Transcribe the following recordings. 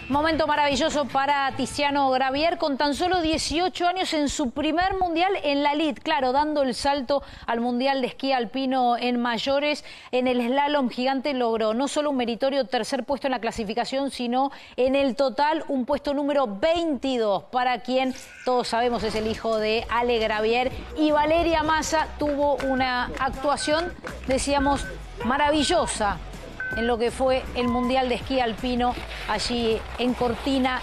Momento maravilloso para Tiziano Gravier, con tan solo 18 años en su primer mundial en la elite. Claro, dando el salto al mundial de esquí alpino en mayores. En el slalom gigante logró no solo un meritorio tercer puesto en la clasificación, sino en el total un puesto número 22, para quien todos sabemos es el hijo de Ale Gravier. Y Valeria Massa tuvo una actuación, decíamos, maravillosa en lo que fue el Mundial de Esquí Alpino allí en Cortina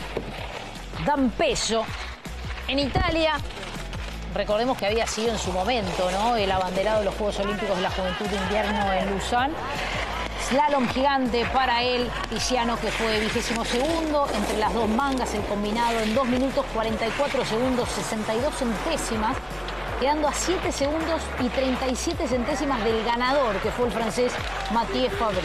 d'Ampezzo, en Italia. Recordemos que había sido en su momento, ¿no?, el abanderado de los Juegos Olímpicos de la Juventud de Invierno en Luzán. Slalom gigante para él, Tiziano, que fue 22º entre las dos mangas, el combinado en 2 minutos 44 segundos 62 centésimas, quedando a 7 segundos y 37 centésimas del ganador, que fue el francés Mathieu Fabre.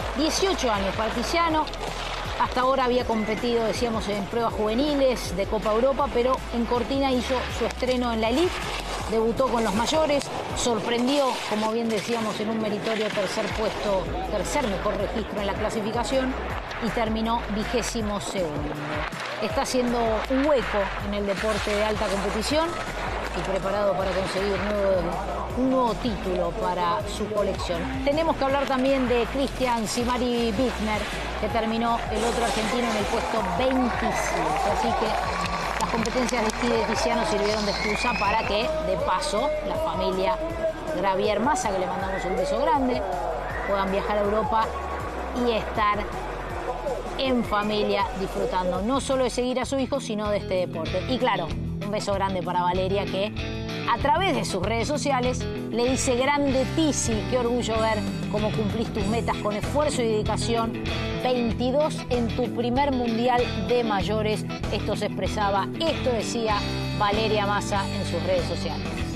18 años para Tiziano. Hasta ahora había competido, decíamos, en pruebas juveniles de Copa Europa, pero en Cortina hizo su estreno en la elite, debutó con los mayores, sorprendió, como bien decíamos, en un meritorio tercer puesto, tercer mejor registro en la clasificación, y terminó 22º. Está haciendo un hueco en el deporte de alta competición y preparado para conseguir un nuevo título para su colección. Tenemos que hablar también de Cristian Simari Bittner, que terminó el otro argentino en el puesto 25. Así que las competencias de esquí de Tiziano sirvieron de excusa para que, de paso, la familia Gravier Massa, que le mandamos un beso grande, puedan viajar a Europa y estar en familia disfrutando no solo de seguir a su hijo, sino de este deporte. Y claro, un beso grande para Valeria, que a través de sus redes sociales le dice: grande Tizi, qué orgullo ver cómo cumplís tus metas con esfuerzo y dedicación. 22 en tu primer mundial de mayores. Esto se expresaba, esto decía Valeria Massa en sus redes sociales.